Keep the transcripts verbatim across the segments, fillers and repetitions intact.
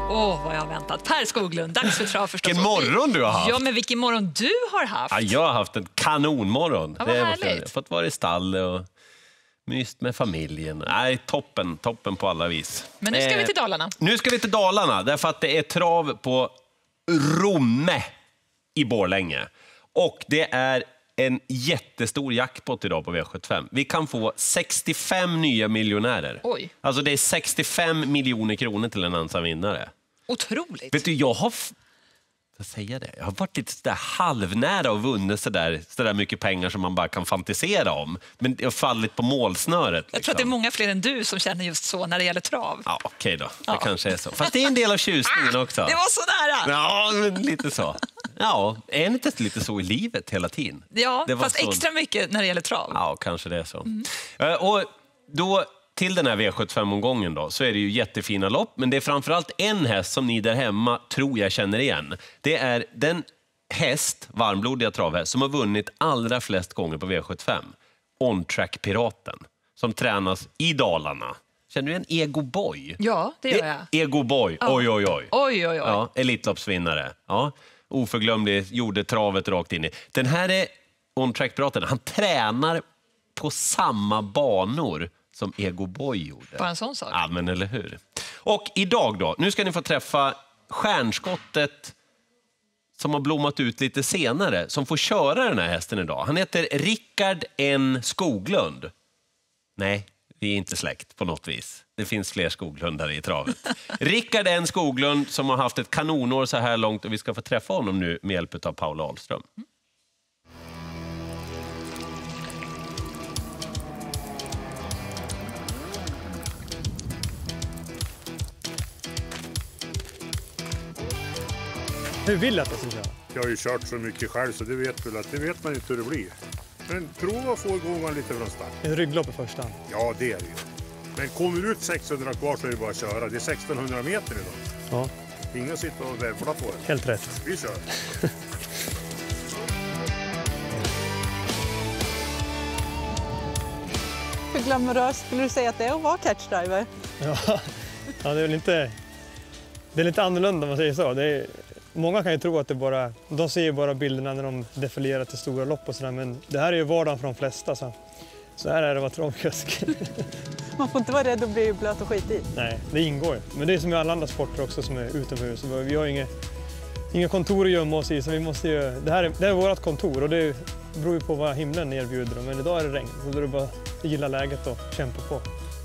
Åh, oh, vad jag har väntat. Per Skoglund, dags för trav förstås. Vilken morgon du har haft. Ja, men vilken morgon du har haft. Ja, jag har haft en kanonmorgon. Ja, vad det härligt. jag har fått vara i stallet och myst med familjen. Nej, toppen, toppen på alla vis. Men nu ska eh, vi till Dalarna. Nu ska vi till Dalarna, därför att det är trav på Romme i Borlänge. Och det är en jättestor jackpot idag på V sjuttiofem. Vi kan få sextiofem nya miljonärer. Oj. Alltså det är sextiofem miljoner kronor till en ensam vinnare. Otroligt. Vet du, jag har... F- jag säger det. Jag har varit lite sådär halvnära och vunnit sådär, sådär mycket pengar som man bara kan fantisera om. Men jag har fallit på målsnöret. Liksom. Jag tror att det är många fler än du som känner just så när det gäller trav. Ja, okej okay då. Det Ja. kanske är så. Fast det är en del av tjusningen också. Det var så nära! Ja, men lite så. Ja, är det inte lite så i livet hela tiden? Ja, Det var fast så... extra mycket när det gäller trav. Ja, kanske det är så. Mm. Och då... Till den här V sjuttiofem-omgången då, så är det ju jättefina lopp. Men det är framförallt en häst som ni där hemma tror jag känner igen. Det är den häst, varmblodiga travhäst, som har vunnit allra flest gånger på V sjuttiofem. On Track Piraten, som tränas i Dalarna. Känner du igen Ego Boy? Ja, det gör jag. Ego Boy, Ja. oj oj oj. Oj, oj, oj. Ja, elitloppsvinnare. Ja, oförglömlig, gjorde travet rakt in i. Den här är On Track Piraten. Han tränar på samma banor som Ego Boy gjorde. Bara en sån sak. Ja, men eller hur. Och idag då, nu ska ni få träffa stjärnskottet som har blommat ut lite senare, som får köra den här hästen idag. Han heter Rickard N. Skoglund. Nej, vi är inte släkt på något vis. Det finns fler Skoglundare i travet. Rickard N. Skoglund som har haft ett kanonår så här långt, och vi ska få träffa honom nu med hjälp av Paula Ahlström. Hur vill du att jag ska köra? Jag har ju kört så mycket själv så det vet väl att det vet man inte hur det blir. Men prova att få igång man lite från start. En rygglopp i första. Ja, det är det ju. Men kommer ut sexhundra kvar så är det bara att köra. Det är sextonhundra meter idag. Ja, Ingen sitter och vävlar på det. helt rätt. Vi kör. Hur glamoröst skulle du säga att det är att vara catchdriver? Ja, ja det är väl inte... Det är lite annorlunda om man säger så. Det är, många kan ju tro att det bara... De ser ju bara bilderna när de defilerar till stora lopp och sådär. Men det här är ju vardagen för de flesta. Så, så här är det att vara travkusk. Man får inte vara rädd att bli blöt och skit i. Nej, det ingår ju. Men det är som i alla andra sporter också som är utomhus. Vi har ju inga, inga kontor att gömma oss i. Så vi måste ju, det här är, det här är vårt kontor och det beror ju på vad himlen erbjuder. Men idag är det regn. Så då är det bara att gilla läget och kämpa på.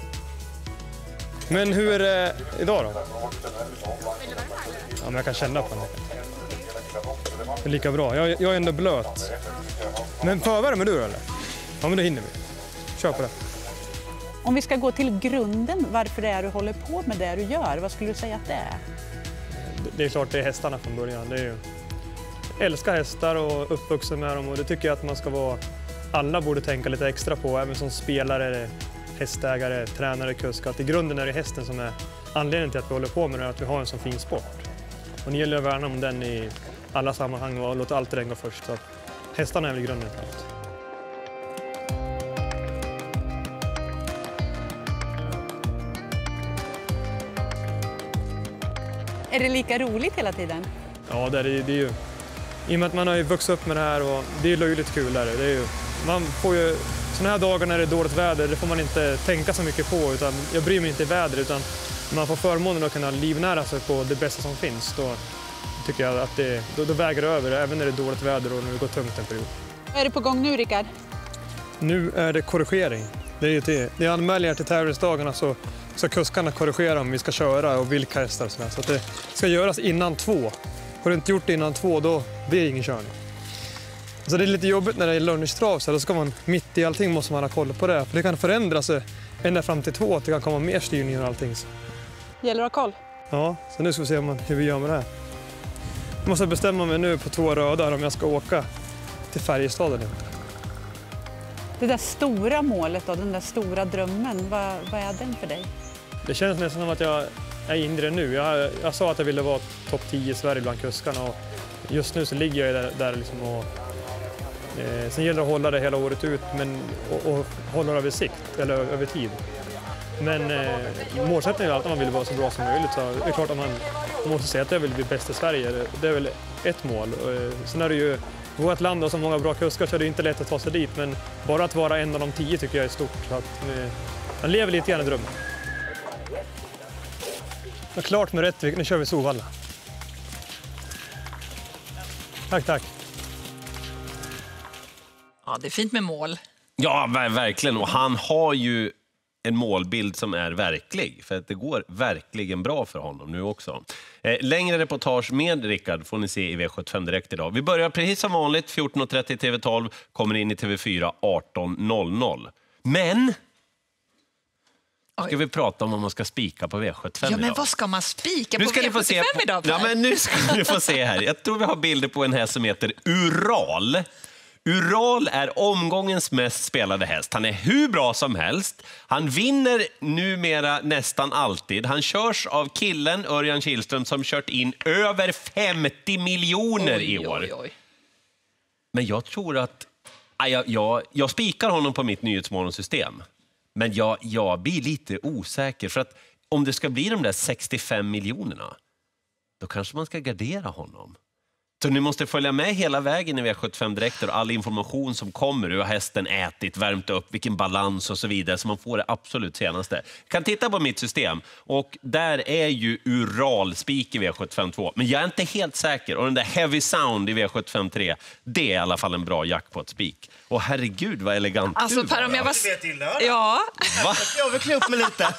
Men hur är det idag då? Ja, men jag kan känna på det. Det är lika bra. Jag, jag är ändå blöt. Men förvärmer du eller? Ja, men då hinner vi. Kör på det. Om vi ska gå till grunden, varför det är du håller på med det du gör, vad skulle du säga att det är? Det är klart det är hästarna från början. Det är ju... Jag älskar hästar och uppvuxen med dem och det tycker jag att man ska vara... Alla borde tänka lite extra på, även som spelare, hästägare, tränare, kusk. Att i grunden är det hästen som är anledningen till att vi håller på med det, att vi har en sån fin sport. Och det gäller att värna om den i alla sammanhang och låta allt regna först. Så att hästarna är väl grunden till allt. Är det lika roligt hela tiden? Ja, det är, det är ju... I och med att man har ju vuxit upp med det här och det är löjligt kul. Där. Det är ju, man får ju... Såna här dagar när det är dåligt väder, det får man inte tänka så mycket på. Utan jag bryr mig inte i väder, utan man får förmånen att kunna livnära sig på det bästa som finns. Då tycker jag att det, då, då väger det över, även när det är dåligt väder och när det går tungt en period. Vad är det på gång nu, Rickard? Nu är det korrigering. Det är, ju till, det är anmälningar till tävlingsdagarna så ska kuskarna korrigera om vi ska köra och vilka hästar och sådär. Så att det ska göras innan två. Har du inte gjort det innan två, då blir det ingen körning. Så det är lite jobbigt när det är lunchtrav, så då ska man mitt i allting måste man ha koll på det. För det kan förändras ända fram till två, att det kan komma mer styrning och allting. Gäller att ha koll? Ja, så nu ska vi se hur vi gör med det här. Jag måste bestämma mig nu på två röda om jag ska åka till Färjestad eller inte. Det där stora målet och den där stora drömmen, vad, vad är den för dig? Det känns nästan som att jag är inne i det nu. Jag, jag sa att jag ville vara topp tio i Sverige bland kuskarna och just nu så ligger jag där, där liksom och eh, sen gäller det att hålla det hela året ut men, och, och hålla det över sikt eller över tid. Men eh, målsättningen är alltid att man vill vara så bra som möjligt. Så det är klart att man måste säga att jag vill bli bäst i Sverige. Det är väl ett mål. Och, sen är det ju vårt land och så många bra kuskar så är det inte lätt att ta sig dit. Men bara att vara en av de tio tycker jag är stort. Så att, eh, man lever lite grann i drömmen. Och klart med Rättvik, nu kör vi Solvalla. Tack, tack. Ja, det är fint med mål. Ja, ver- verkligen. Och han har ju en målbild som är verklig. För att det går verkligen bra för honom nu också. Eh, längre reportage med Rickard får ni se i V sjuttiofem Direkt idag. Vi börjar precis som vanligt fjorton och trettio T V tolv. Kommer in i T V fyra arton noll noll. Men... ska vi prata om om man ska spika på V sjuttiofem Ja, men idag. vad ska man spika på Nu ska V ni få se sjuttiofem på, idag? ja, men nu ska ni få se här. Jag tror vi har bilder på en häst som heter Ural. Ural är omgångens mest spelade häst. Han är hur bra som helst. Han vinner numera nästan alltid. Han körs av killen Örjan Kihlström som kört in över femtio miljoner Oj, i år. oj, oj. Men jag tror att... ja, Jag, jag, jag spikar honom på mitt nyhetsmorgonsystem. Men jag, jag blir lite osäker. För att om det ska bli de där sextiofem miljonerna, då kanske man ska gardera honom. Så ni måste följa med hela vägen i V sjuttiofem Direkt och all information som kommer. Hur har hästen ätit, värmt upp, vilken balans och så vidare. Så man får det absolut senaste. Jag kan titta på mitt system. Och där är ju Ural-spik i V sjuttiofem två. Men jag är inte helt säker. Och den där Heavy Sound i V sjuttiofem tre, det är i alla fall en bra jackpot-spik. Och herregud vad elegant Alltså du Per, var. om jag var... Du vet till lördag. Ja, Va? Jag vill klä upp mig lite.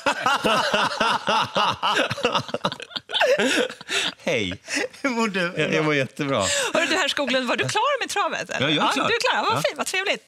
Hej, Hur mår du? jag, jag var jättebra. hörru du här Skoglund, var du klar med travet? Eller? Ja, jag är klar. Du är klar, vad Ja. fint, vad trevligt.